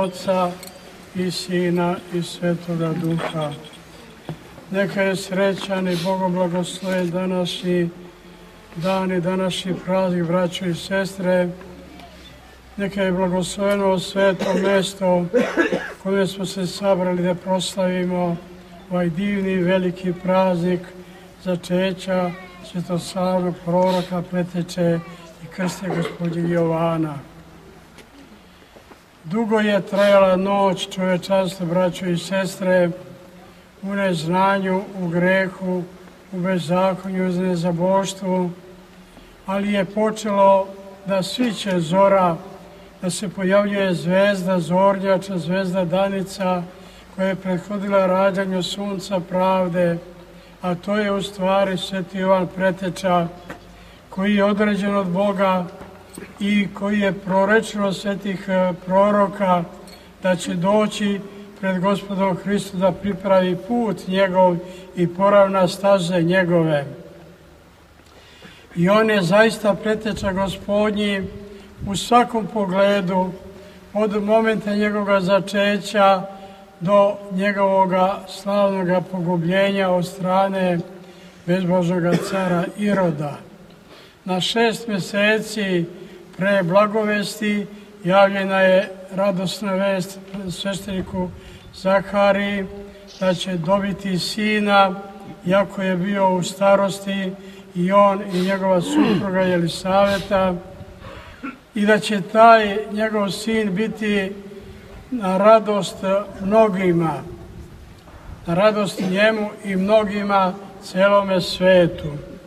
Oca i Sina i Svetoga Duha. Neka je srećan i bogoblagosloven današnji dan i današnji praznik, braćo i sestre. Neka je blagosloveno sveto mesto kome smo se sabrali da proslavimo ovaj divni veliki praznik začeća svetoslavnog proroka, preteče i krste Gospodnjeg Jovana. Dugo je trajala noć čovečanstva, braćo i sestre, u neznanju, u grehu, u bezakonju, u nezaboštvu, ali je počelo da sviće zora, da se pojavljuje zvezda zornjača, zvezda danica, koja je prethodila rađanju sunca pravde, a to je u stvari Sveti Jovan Preteča, koji je određen od Boga i koji je prorečeno svetih proroka da će doći pred Gospodom Hristom da pripravi put njegov i poravna staze njegove. I on je zaista preteča Gospodnji u svakom pogledu, od momenta njegovog začeća do njegovog slavnog pogubljenja od strane bezbožnoga cara Iroda. Na 6 mjeseci pre blagovesti javljena je radosna vest svešteniku Zahariji da će dobiti sina, iako je bio u starosti, i on i njegova supruga Jelisaveta, i da će taj njegov sin biti na radost mnogima, na radost njemu i mnogima, celome svetu.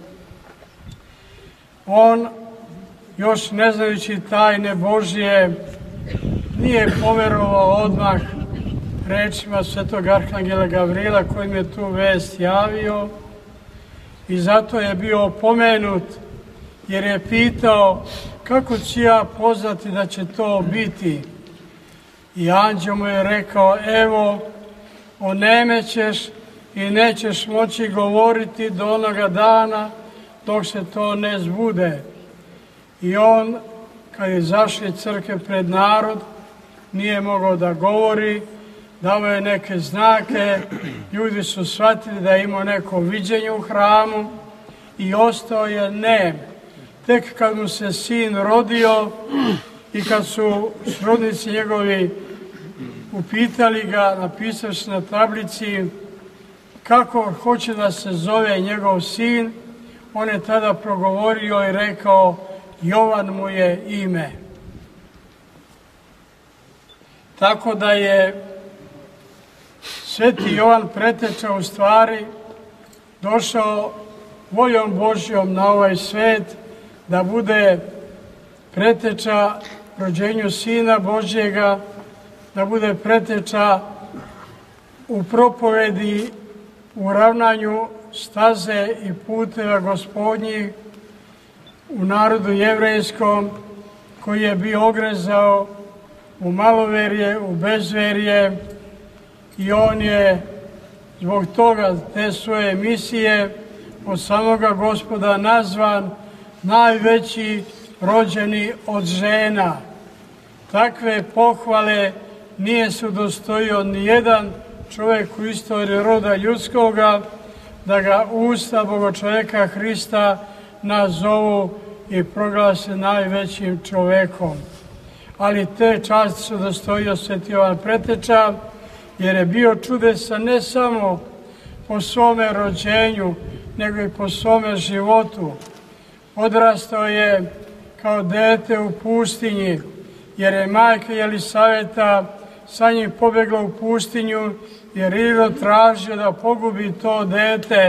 On, još ne znajući tajne Božje, nije poverovao odmah rečima svetog arhangela Gavrila kojim je tu vest javio, i zato je bio opomenut, jer je pitao kako ću ja poznati da će to biti. I anđeo mu je rekao, evo, onemećeš i nećeš moći govoriti do onoga dana dok se to ne zbude. I on, kad je izašao iz crkve pred narod, nije mogao da govori, dao je neke znake, ljudi su shvatili da je imao neko viđenje u hramu i ostao je nem. Tek kad mu se sin rodio i kad su srodnici njegovi upitali ga, napisavši na tablici kako hoće da se zove njegov sin, on je tada progovorio i rekao, Jovan mu je ime. Tako da je Sveti Jovan Preteča u stvari došao voljom Božjom na ovaj svet da bude preteča rođenju Sina Božjega, da bude preteča u propovedi, u ravnanju staze i puteva Gospodnjih u narodu jevrejskom, koji je bio ogrezao u maloverje, u bezverje, i on je zbog toga, te svoje misije, od samoga Gospoda nazvan najveći rođeni od žena. Takve pohvale nije se udostojio nijedan čovjek u istoriji roda ljudskoga, da ga usta Bogočoveka Hrista nazovu i proglase najvećim čovekom. Ali te časti se udostojio Sveti Jovan Preteča, jer je bio čudesan ne samo po svome rođenju, nego i po svome životu. Odrastao je kao dete u pustinji, jer je majka Jelisaveta sa njim pobjegla u pustinju, jer Irod tražio da pogubi to dete.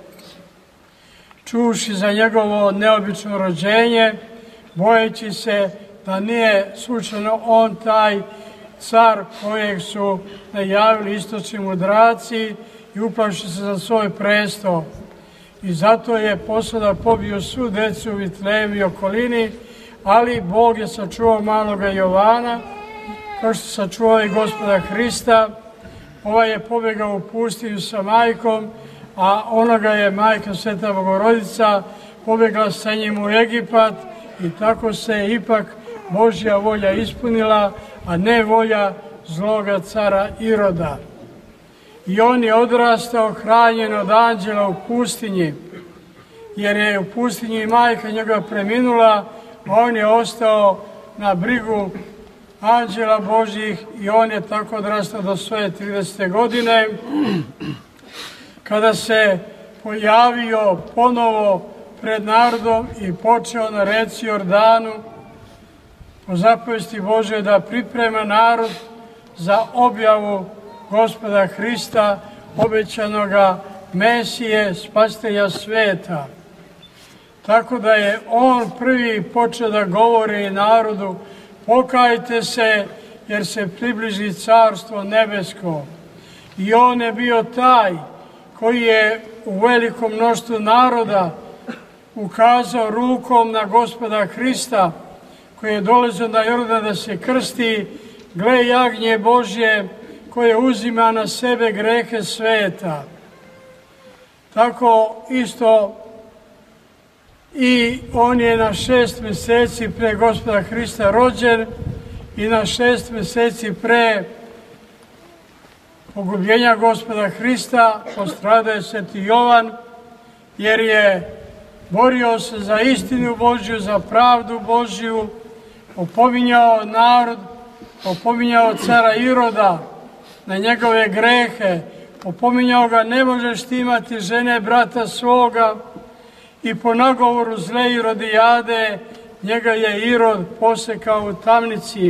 Čuši za njegovo neobično rođenje, bojeći se da nije slučajno on taj car kojeg su najavili istočni mudraci, i uplaši se za svoj presto. I zato je poslao da pobiju svu decu u Vitlejemu i okolini, ali Bog je sačuvao maloga Jovana, kao što sačuvao i Gospoda Hrista. Ovaj je pobjegao u pustinju sa majkom, a onoga je majka Sveta Bogorodica pobjegla sa njim u Egipat, i tako se ipak Božja volja ispunila, a ne volja zloga cara Iroda. I on je odrastao hranjen od anđela u pustinji, jer je u pustinji majka njega preminula, a on je ostao na brigu anđela Božjih i on je tako odrastao do svoje 30. godine, kada se pojavio ponovo pred narodom i počeo na reci Jordanu po zapovesti Božje da priprema narod za objavu Gospoda Hrista, obećanoga Mesije, spasitelja sveta. Tako da je on prvi počeo da govori narodu: pokajte se, jer se približi carstvo nebesko. I on je bio taj koji je u velikom mnoštvu naroda ukazao rukom na Gospoda Hrista, koji je dolazio na Jordan da se krsti: gle jagnje Božje koje uzima na sebe grehe sveta. Tako isto i on je na 6 meseci pre Gospoda Hrista rođen i na 6 meseci pre pogubljenja Gospoda Hrista postradao je Sveti Jovan, jer je borio se za istinu Božju, za pravdu Božju, opominjao narod, opominjao cara Iroda na njegove grehe, opominjao ga: ne možeš ti imati žene brata svoga, i po nagovoru zle Irodijade njega je Irod posekao u tamnici.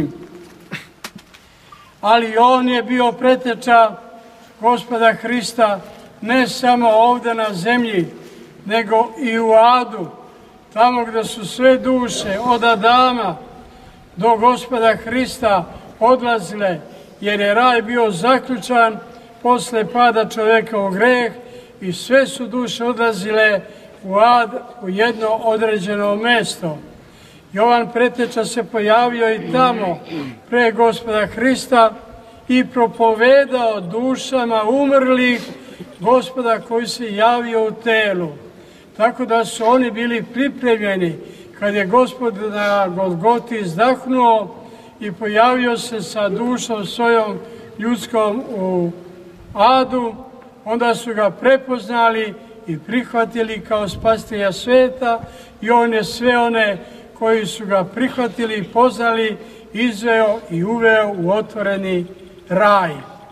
Ali on je bio preteča Gospoda Hrista ne samo ovde na zemlji, nego i u adu, tamo gde su sve duše od Adama do Gospoda Hrista odlazile, jer je raj bio zaključan posle pada čoveka u greh i sve su duše odlazile u ad, u jedno određeno mesto. Jovan preteča se pojavio i tamo pre Gospoda Hrista i propovedao dušama umrlih Gospoda koji se javio u telu. Tako da su oni bili pripremljeni kad je Gospod na Golgoti izdahnuo i pojavio se sa dušom svojom ljudskom u adu, onda su ga prepoznali i prihvatili kao spasitelja sveta i on je sve one koji su ga prihvatili i poznali izveo i uveo u otvoreni raj.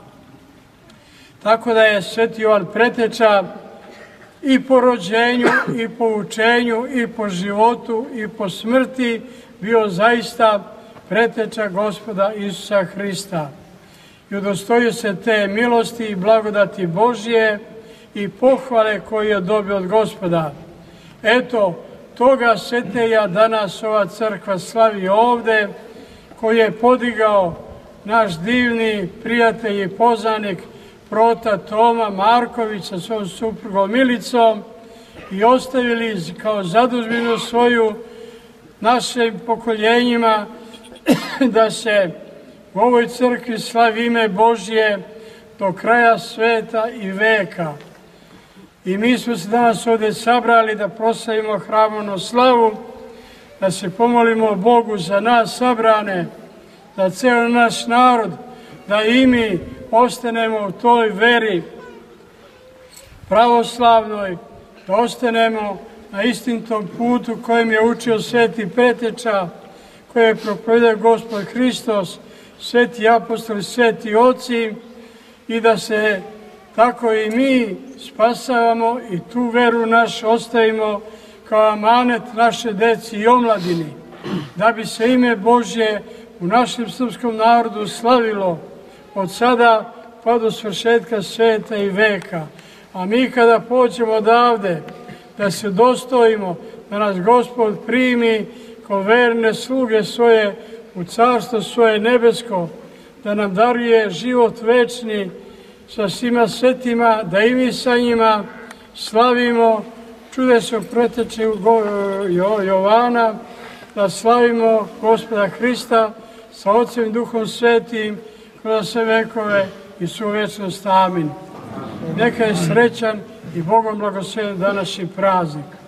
Tako da je Sveti Jovan preteča i po rođenju, i po učenju, i po životu, i po smrti bio zaista preteča Gospoda Isusa Hrista. I udostojio se te milosti i blagodati Božje i pohvale koje je dobio od Gospoda. Eto, toga svetelja danas ova crkva slavi ovde, koji je podigao naš divni prijatelj i poznanik prota Toma Marković sa svojom suprugom Milicom i ostavili kao zadužbinu svoju našim pokoljenjima da se u ovoj crkvi slavi ime Božje do kraja sveta i veka. I mi smo se danas ovde sabrali da proslavimo hramovnu slavu, da se pomolimo Bogu za nas sabrane, za ceo naš narod, da i mi ostanemo u toj veri pravoslavnoj, da ostanemo na istintom putu kojem je učio Sveti preteča, koje je propovedao Gospod Hristos, sveti apostoli, sveti oci, i da se tako i mi spasavamo i tu veru našu ostavimo kao amanet naše deci i omladini, da bi se ime Božje u našem srpskom narodu slavilo od sada pa do svršetka sveta i veka. A mi kada pođemo odavde, da se dostojimo, da nas Gospod primi kao verne sluge svoje u carstvo svoje nebesko, da nam daruje život večni sa svima svetima, da i mi sa njima slavimo čudesno preteče Jovana, da slavimo Gospoda Hrista sa Otcem i Duhom Svetim kroz sve vekove i svu večnost. Amin. Neka je srećan i Bogom blagoslovljen današnji praznik.